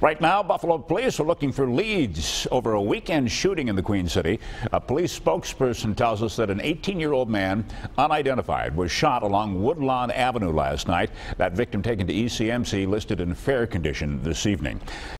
Right now, Buffalo police are looking for leads over a weekend shooting in the Queen City. A police spokesperson tells us that an 18-year-old man, unidentified, was shot along Woodlawn Avenue last night. That victim taken to ECMC listed in fair condition this evening.